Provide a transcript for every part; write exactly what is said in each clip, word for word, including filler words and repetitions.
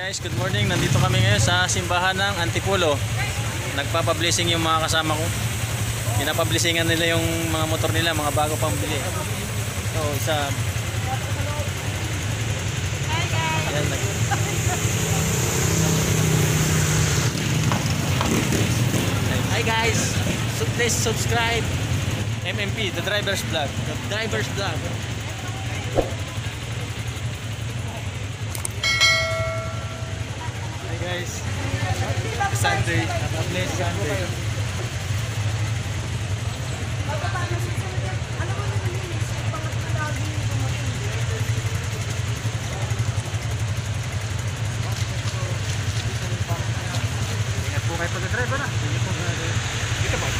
Guys, good morning. Nandito kami ngayon sa simbahan ng Antipolo. Nagpapablessing yung mga kasama ko. Pinapablessingan nila yung mga motor nila, mga bago pang bili. So, isa. Ayan, nag Hi guys, so please subscribe M M P, the driver's vlog. The driver's vlog. Hi guys, Sunday, have a blessed Sunday. Ingat po kayo pag-drive na. Dito po.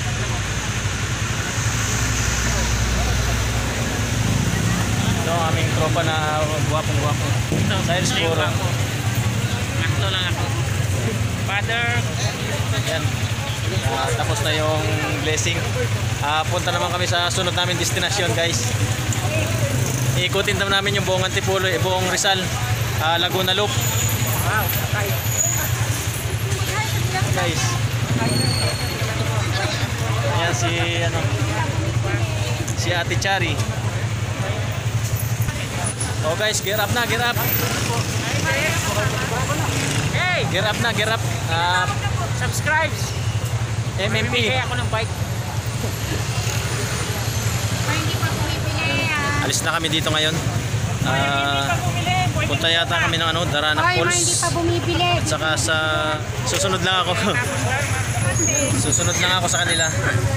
Ito ang aming tropa na guwapong-guwapo. Sa Hillsboro. Ito lang ako. Father. Yan. Uh, tapos na yung blessing. Uh, punta naman kami sa sunod namin destinasyon, guys. Iikutin namin yung buong Antipolo, eh, buong Rizal, uh, Laguna Loop. Wow, sakay. Guys. Ayan si ano si Ate Chari. Oh guys, gear up na, gear up. Hey, Gear up na, gear up. Uh, subscribe. M M P. Mamimigay ako ng bike. Hindi pa bumibili yan. Alis na kami dito ngayon. Uh, punta yata kami ng ano, Darana Ay, Falls. hindi pa bumibili. At saka sa susunod lang ako. Susunod lang ako sa kanila.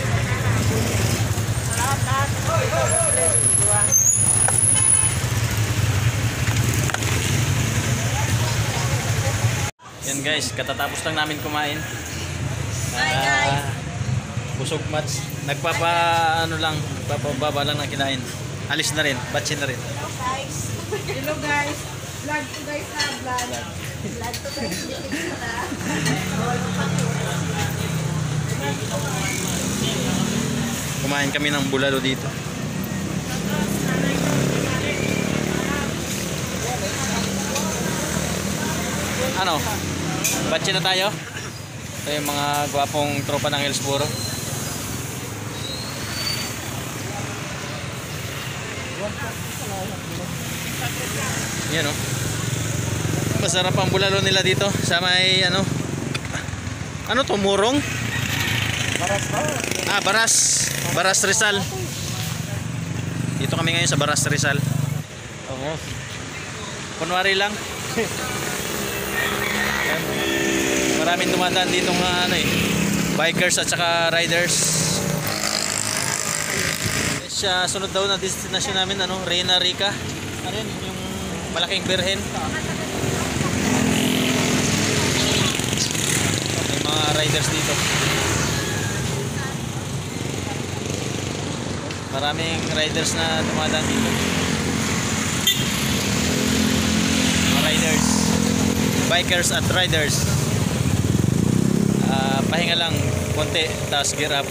Yan guys, katatapos lang namin kumain. Hi guys. Busog mats. Nagpapa ano lang, nagpapababa lang ng kinain. Alis na rin, batsin na rin. Guys. Hello guys. Vlog to guys na vlog. Vlog to guys. Kumain kami ng bulalo dito. Ano? Batsin na tayo? Ito yung mga gwapong tropa ng Hillsboro. Yan o. Masarap ang bulalo nila dito sa may ano. Ano to? Murong? Ah, Baras. Baras Rizal. Dito kami ngayon sa Baras Rizal. Oo. Kunwari lang. Yan. Maraming dumadaan dito ng ano eh, bikers at saka riders. Yes, uh, sunod daw na destination namin ano, Reina Rica. Ano yun? Yung malaking birhen. May mga riders dito. Maraming riders na dumadaan dito. Mga riders, bikers at riders. Uh, pahinga lang konti, tapos gear up.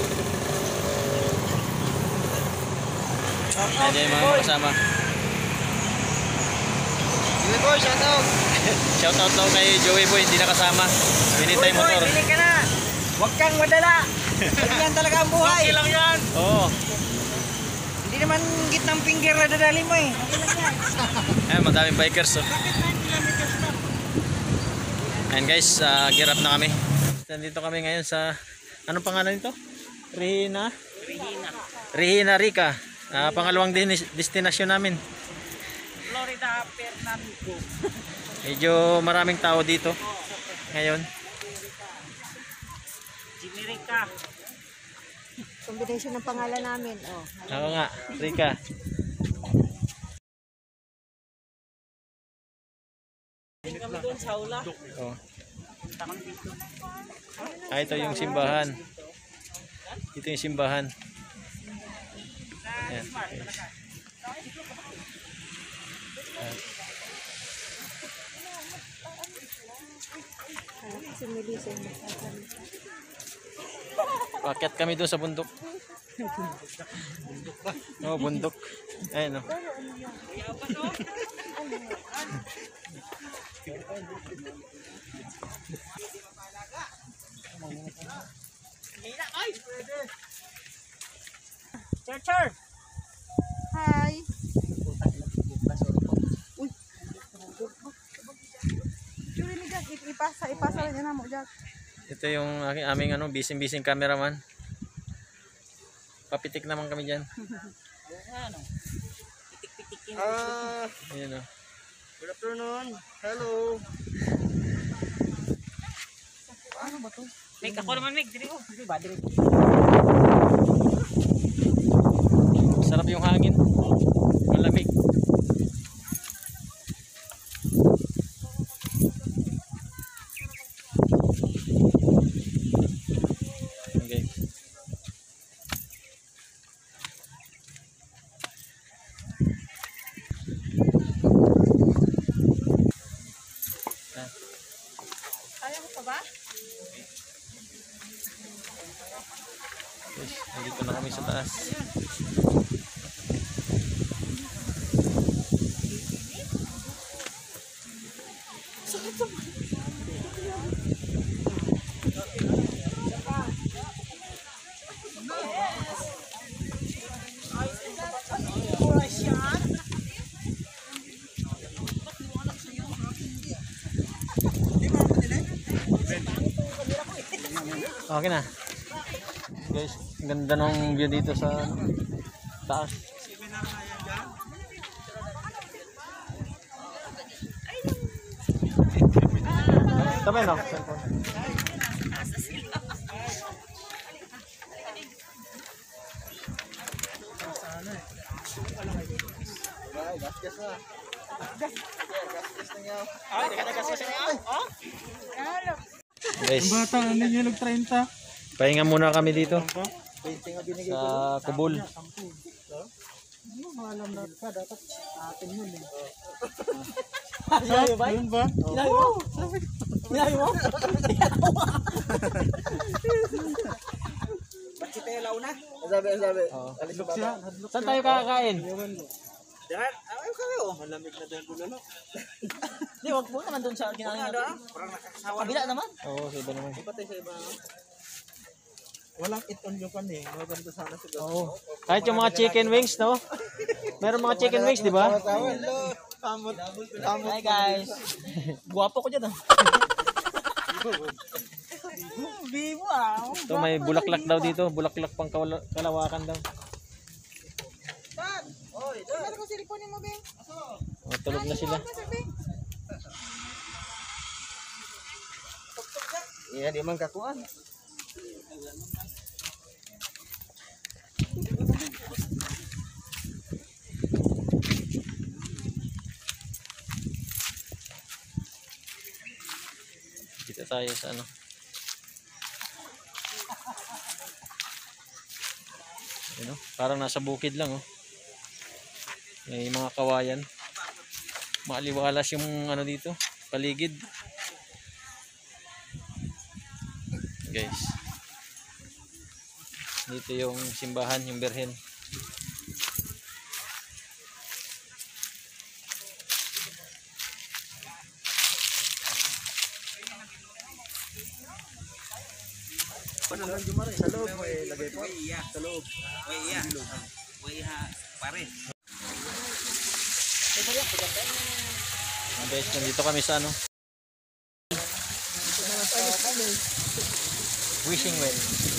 Ayan yung mga kasama. Joey Boy, shout out. Shout out daw kay Joey Boy, hindi nakasama. Binitay Joey Boy, motor. bili ka na. Huwag kang madala. Yan talaga ang buhay. Okay lang yan. Oo. Hindi naman gitnang finger na dadali mo eh. Okay lang yan. Ayan, madaming bikers. Oh. Ayan guys, uh, gear up na kami. Nandito kami ngayon sa, anong pangalan nito? Regina? Regina. Regina Rica. Uh, pangalawang din- destinasyon namin. Florida Fernando. Medyo maraming tao dito ngayon. Jinerica. Combination ng pangalan namin. Oh. Oo nga, Rica. Kami doon sa ula. Oh. Ah, ito yung simbahan. Ito yung simbahan. Ayan. Ayan. Pakyat kami doon sa bundok. Bundok ba? Oo, bundok. Ayun o. Char, char. Hi. Uy. Juli ni Jack, ipasa, ipasa rin yan mo, Jack. Ito yung aking aming ano, bising-bising cameraman. Papitik naman kami diyan. Ano? Pitik-pitikin. Ah, Ayun oh. good afternoon. Hello. Ano ba to? Meg, ako naman Meg, dili ko. Dili ba, dili. Sarap yung hangin. Malamig. Okay. Kaya mo pa ba? Yes, nandito na kami sa taas. Okay na. Guys, ang ganda ng view dito sa taas. Tama no? Ay, gasgas na. Gasgas na niya. Ah, di ka nagasgas niya. Oh? Guys, Bata, ano niya nag thirty? pahinga muna kami dito twenty nga binigay ko. sa Kubol. Ano, maalam na ka, dapat atin yun eh. Sinabi ba? Yun ba? Sinabi mo? Sinabi mo? Ba't kita yung launa? Ang sabi, ang sabi. Oo. Alis sa baba. Saan tayo kakain? Diyan, ayaw kayo. Malamig na dahil bulalo. Di, wag mo naman doon sa ginawa natin. Parang nakasawa. Kabila naman. Oo, sa iba naman. Iba tayo sa iba. Walang it on yung pan eh. Maganda sana siguro. Oo. Kahit yung mga chicken wings, no? Meron mga chicken wings, di ba? Hello. Kamot. Kamot. Hi guys. Guwapo ko dyan ah. Bibo ah. Ito may bulaklak daw dito. Bulaklak pang kawala- kalawakan daw. Meron ko siliponin mo, Beng. Oh, tulog na sila. Beng. Iya, di man kakuan. Dito tayo sa ano. Ano? Parang nasa bukid lang oh. May mga kawayan. Maaliwalas yung ano dito, paligid. Guys. Dito yung simbahan, yung Birhen. Sa loob mo eh, lagay po. Sa loob. Ah, guys, nandito kami sa ano? Wishing well.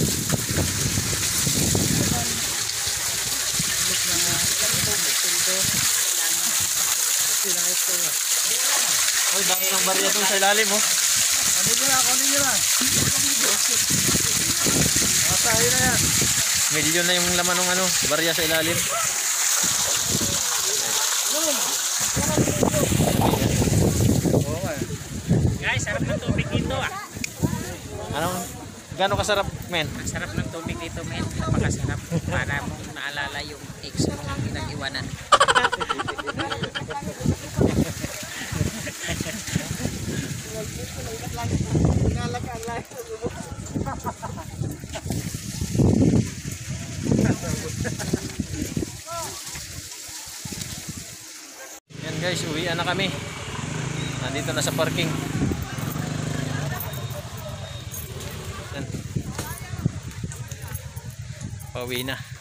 Oy, dami ng barya dun sa ilalim oh. Ano nyo na, ano nyo na. Matahin na yan. Milyon na yung laman ng ano, barya sa ilalim. Guys, sarap ng tubig dito ah. Anong, gano'ng kasarap, men? Ang sarap ng tubig dito, men. Napakasarap. Para mong naalala yung ex mo ang pinag-iwanan. Yan guys, uwian na kami. Nandito na sa parking. Yan. Pauwi na.